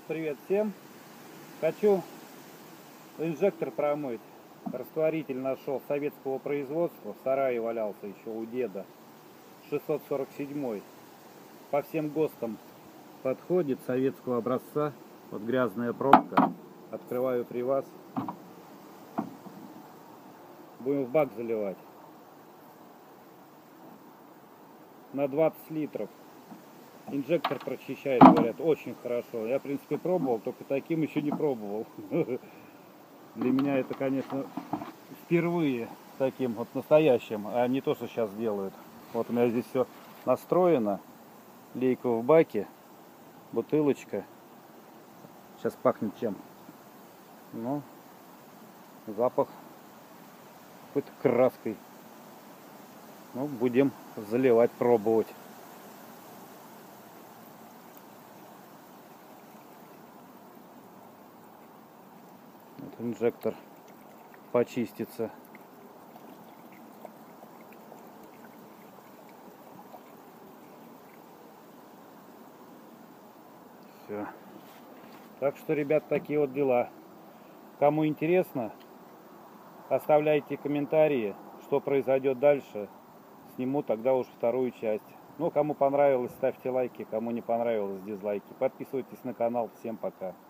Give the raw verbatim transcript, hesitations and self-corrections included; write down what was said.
Привет всем! Хочу инжектор промыть. Растворитель нашел советского производства. В сарае валялся еще у деда. шестьсот сорок седьмой. По всем ГОСТам подходит, советского образца. Вот грязная пробка. Открываю при вас. Будем в бак заливать. На двадцать литров. Инжектор прочищает, говорят, очень хорошо. Я, в принципе, пробовал, только таким еще не пробовал. Для меня это, конечно, впервые таким вот настоящим, а не то, что сейчас делают. Вот у меня здесь все настроено. Лейка в баке, бутылочка. Сейчас пахнет чем? Ну, запах какой-то краской. Ну, будем заливать, пробовать. Вот инжектор почистится. Все. Так что, ребят, такие вот дела. Кому интересно, оставляйте комментарии, что произойдет дальше. Сниму тогда уж вторую часть. Ну, кому понравилось, ставьте лайки, кому не понравилось, дизлайки. Подписывайтесь на канал. Всем пока.